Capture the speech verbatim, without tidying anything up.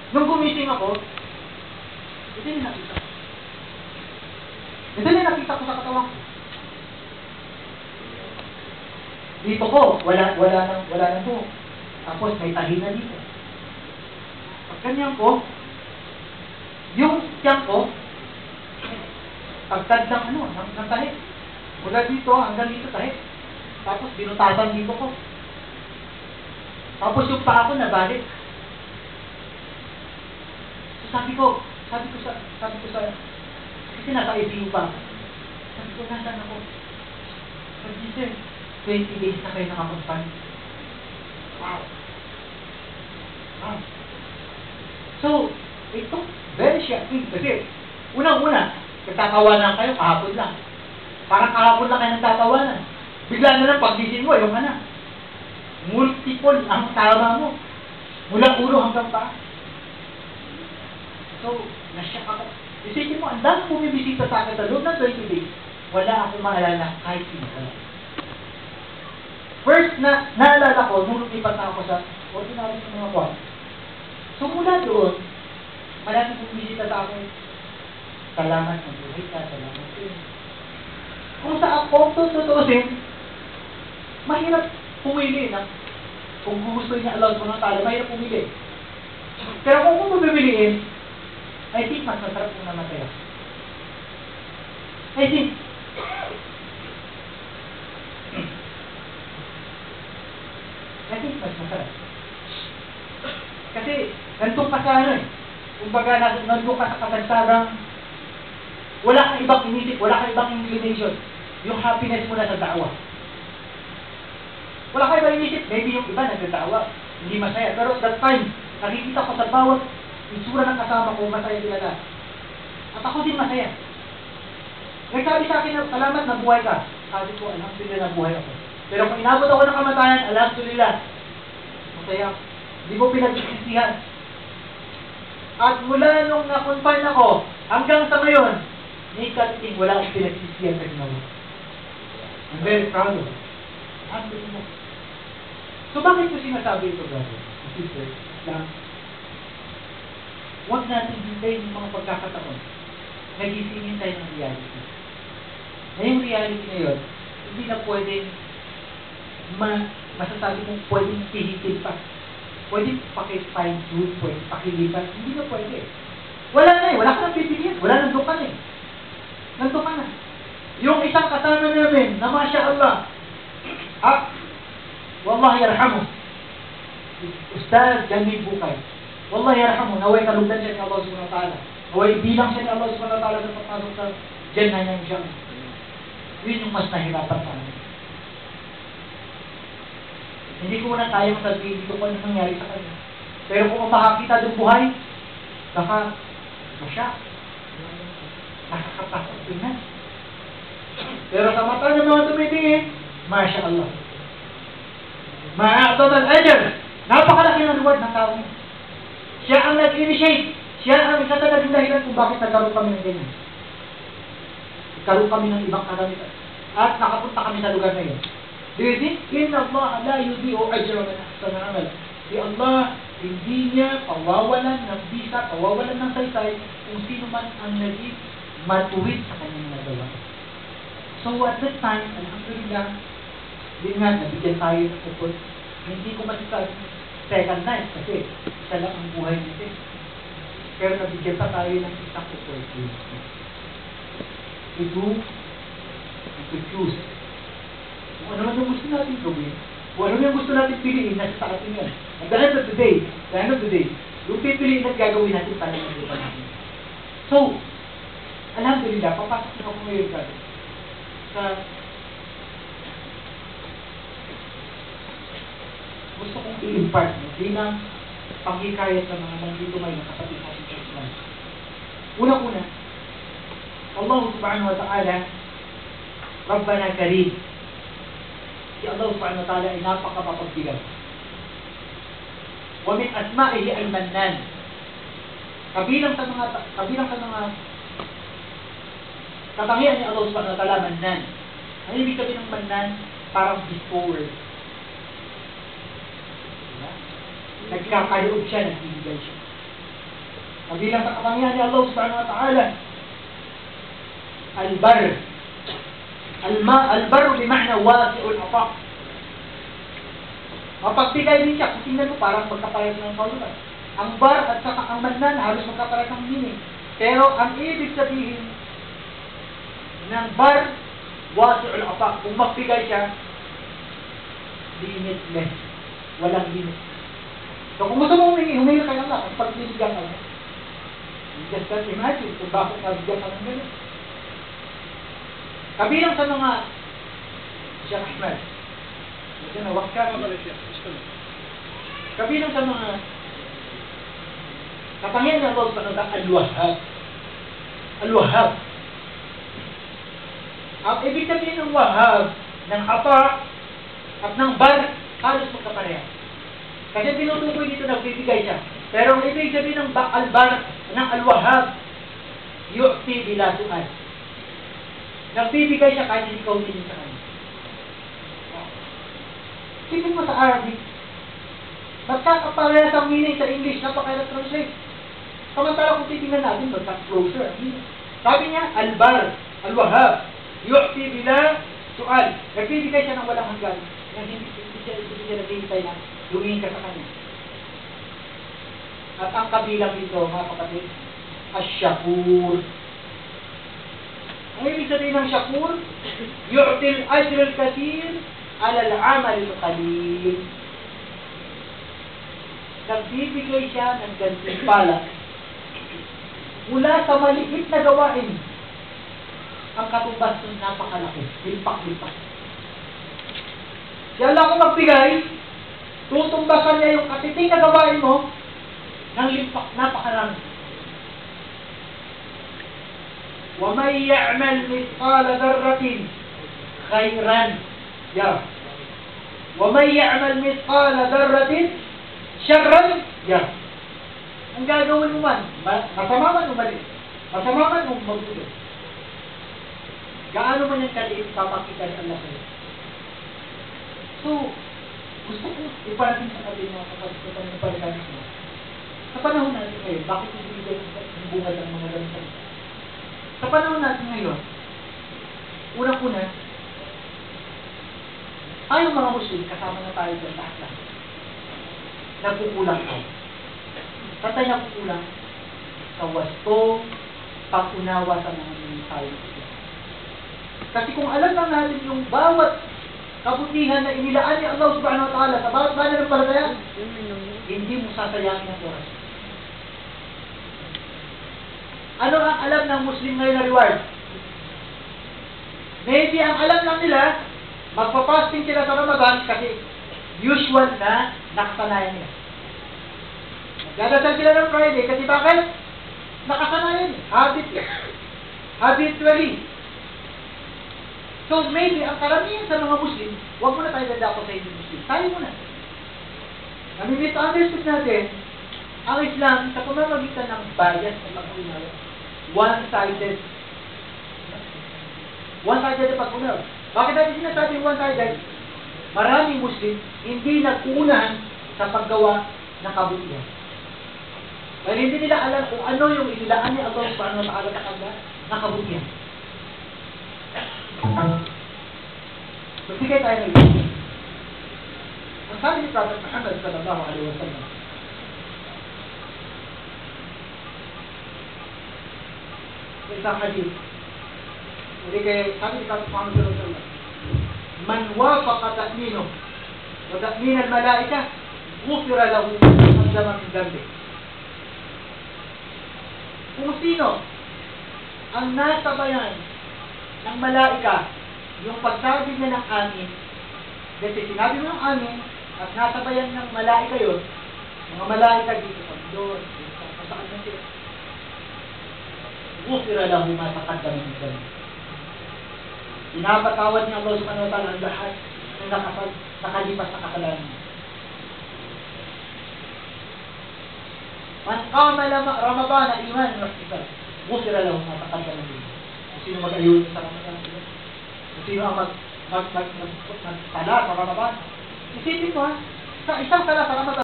Nung gumising ako, ito yung nakita ko. Ito yung nakita ko sa katawan ko. Dito ko, wala, wala nang, wala nang buhok. Tapos may tahi na dito. Pag ganyan ko, yung tiyan ko, pagtad ng ano, ng, ng tahi. Mula dito, hanggang dito tahi. Tapos binutasan dito ko. Tapos yung paa ko nabalik. So sabi ko, sabi ko sa, sabi ko sa, kasi nasa I C U pa ako. Sabi ko, nasaan ako? Sabi sir, twenty days na kayo nakakonfine. Wow. Wow. So, ito, very shocking. Kasi, unang-una, nagtatawanan kayo, kahapon lang. Parang kahapon lang kayo nagtatawanan. Bigla na lang, paggising mo, yung ka na. Multiple ang tama mo. Mula ulo hanggang paa. So, nasyak ako. Isipin mo, ang dami bumibisita sa akin sa loob ng twenty days. Wala akong maalala kahit sino. First na naalala ko, nung lumipat na ako sa ordinary sa mga kwan. So, mula doon, maraming bumibisita sa akin. Salamat ng buhay ka, salamat din. Kung sa ako, tututusin, mahirap pumili na kung gusto niya Allah subhanahu wa ta'ala, mahirap pumili. Pero kung kung pumiliin, I think mas masarap kung namatay ako. I think. I think mas masarap. Kasi, nandun ka sa ano eh. Kung baga, nandun ka sa kasagsagang, wala kang ibang inisip, wala kang ibang inclination. Yung happiness mo na sa da'wa. Wala kayo ba inisip? Maybe yung iba nagdatawa, hindi masaya. Pero that time, nakikita ko sa bawat itsura ng kasama ko, masaya sila na. At ako din masaya. Nagsabi sa akin na, salamat na buhay ka. Sabi ko, alhamdulillah na buhay ako. Pero kung inabot ako ng kamatayan, alhamdulillah. Masaya. Hindi ko pinagsisisihan. At mula nung na-confine ako, hanggang sa ngayon, may katiting wala akong pinagsisisihan sa ginawa. I'm very proud of it. Alhamdulillah. So, bakit ko sinasabi ito, brother? Sister, lang, huwag natin hintayin yung mga pagkakataon. Nagisingin tayo ng reality. Na yung reality na yun, hindi na pwedeng ma masasabi mong pwedeng pihitin pa. Pwedeng pakifine tune, pwedeng pakilipan. Hindi na pwede. Wala na eh. Wala ka nang pipilihan. Wala nang dukan eh. Nandun ka na. Yung isang kasama namin, na Masya Allah, ah, Wallahi yarhamu. Ustaz Jamil Bukay. Wallahi yarhamu. Naway kalugdan siya ni Allah subhanahu wa ta'ala. Naway bilang siya ni Allah subhanahu wa ta'ala sa pagpasok sa Jannah niya insya Allah. Yun yung mas nahirapan sa amin. Hindi ko na kayang sabihin dito kung ano nangyari sa kanya. Pero kung makakita doon buhay, baka masya. Nakakatakot din na. Pero sa mata ng mga tumitingin, Masya Allah. Ma'a'atad al-ajr. Napakalaki ng reward ng tao. Siya ang nag-initiate. Siya ang isa sa naging dahilan kung bakit nagkaroon kami ng ganyan. Nagkaroon kami ng ibang karamitan. At nakapunta kami sa lugar na yun. Do you think? Inna Allah la yudhi'u ajra man ahsana amal. Si Allah, hindi niya pawawalan ng bisa, pawawalan ng saysay kung sino man ang naging matuwid sa kanyang nagawa. So at that time, alhamdulillah, din nga, nabigyan tayo ng upod. Hindi ko masasabi second night kasi isa lang ang buhay natin. Pero nabigyan pa tayo ng isang opportunity. To do and to choose. Kung ano man yung gusto natin gawin, kung ano yung gusto natin piliin, nasa sa atin yan. At the end of the day, the end of the day, yung pipiliin at gagawin natin para ng buhay natin. So, alhamdulillah, papasok na ako ngayon ka sa gusto kong i-impart mo bilang panghikayat sa mga nandito may nakapatid natin sa Islam. Una-una, Allah subhanahu wa ta'ala, Rabbana Karim. Si Allah subhanahu wa ta'ala ay napakapapagbilang. Wa min asma'ihi al-Mannan. Kabilang sa mga kabilang sa mga katangian ni Allah subhanahu wa ta'ala, Mannan. Ano ibig sabihin ng Mannan? Parang before. Nagkakaloob siya, nagbibigay siya. Kabilang sa kapangyarihan ni Allah subhanahu wa ta'ala, al-bar. Al-ma, al-bar bima'na wasi'ul afaq. Mapagbigay din siya. Kung tingnan mo, parang magkaparehas ng kaulutan. Ang bar at saka ang mannan, halos magkaparehas ng meaning. Pero ang ibig sabihin ng bar, wasi'ul afaq. Kung magbigay siya, limitless. Walang limit. So kung gusto mo humingi, humingi kay Allah. At pagbibigyan ka niya. You just can't imagine kung bakit nabigyan ka ng ganun. Kabilang sa mga Syekh Ahmad, nawak ka. Kabilang sa mga kapangyarihan ng Allah subhanahu wa ta'ala, Al-Wahhab. Al-Wahhab. Ang ibig sabihin ng Wahhab, ng apa, at ng bar, halos magkapareha. Kasi tinutukoy dito, nagbibigay siya. Pero ang ibig sabihin ng al-bar, ng al-Wahhab, yu'ti bila su'al. Nagbibigay siya kahit hindi ka humingi sa kanya. Tingin mo sa Arabic, magkakaparehas ang meaning sa English, napakahirap translate. Samantala kung titingnan natin, magka-closer. Sabi niya, al-bar, al-Wahhab, yu'ti bila su'al. Nagbibigay siya ng walang hanggan. Hindi, hindi siya, hindi siya nagbibigay na lumingin ka sa kanya. At ang kabilang dito, mga kapatid, Ash-Shakur. Ang ibig sabihin ng Shakur, yu'til ajr al-kathir ala al-amal al-qalil. Nagbibigay siya ng gantimpala mula sa maliit na gawain. Ang katumbas ng napakalaki, hilpak-hilpak. Siya lang kung magbigay, tutumbasan niya yung katiting na gawain mo ng limpak, napakarami. وَمَنْ يَعْمَلْ مِثْقَالَ ذَرَّةٍ خَيْرًا يَرَهُ وَمَنْ يَعْمَلْ مِثْقَالَ ذَرَّةٍ شَرًّا يَرَهُ. Ang gagawin mo man, masama man o mali, masama man o mabuti, gaano man yung kaliit papakita ni Allah sa'yo. So, gusto ko iparating sa kaliit mga kapatid ng palitan mo. Sa panahon natin ngayon, bakit hindi yung bunga ng mga ganun salita? Sa panahon natin ngayon, unang-una, tayong mga Muslim, kasama na tayo dyan lahat-lahat. Nagkukulang tayo. Saan tayo nagkukulang? Sa wasto, pag-unawa sa mga tayo. Kasi kung alam lang natin yung bawat kabutihan na inilaan ni Allah subhanahu wa ta'ala sa bawat banal ng palataya, hindi mo sasayangin ang oras. Ano ang alam ng Muslim ngayon na reward? Maybe ang alam lang nila, magpa-fasting sila sa Ramadan kasi usual na nakasanayan nila. Magdadasal sila ng Friday kasi bakit? Nakasanayan. Habit. Habitually. So maybe ang karamihan sa mga Muslim, huwag mo na tayo dadako sa hindi Muslim. Tayo muna. Nami-misunderstood natin ang Islam sa pamamagitan ng bias na pag-unawa. One-sided. One-sided na pag-unawa. Bakit natin sinasabing one-sided? Maraming Muslim hindi nag-uunahan sa paggawa ng kabutihan. Dahil hindi nila alam kung ano yung inilaan ni Allah subhanahu wa ta'ala sa kanila na kabutihan. Magbigay tayo ng ito. Ang sabi ni Prophet Muhammad sallallahu alaihi wa sallam, sa isang hadith, hindi kaya sabi ni Prophet Muhammad sallallahu alaihi wa sallam, man wafaqa ta'minu wa ta'min al-malaika ghufira lahu ma taqaddama min dhanbi. Kung sino ang nasabayan ng malaika yung pagsabi niya ng amin, kasi sinabi mo ng amin at nasabayan ng malaika yun, mga malaika dito sa doon, saan na sila, ghufira lahu ma taqaddama min dhanbi. Pinapatawad niya Allah subhanahu wa ta'ala ang lahat ng nakapag, nakalipas na kasalanan. Man qama Ramadan iman wa ihtisaban, ghufira lahu ma taqaddama min dhanbi. Kung sino mag-ayun sa Ramadan, kung sino ang mag mag mag mag mag sala sa Ramadan, isipin mo ha, sa isang sala sa Ramadan,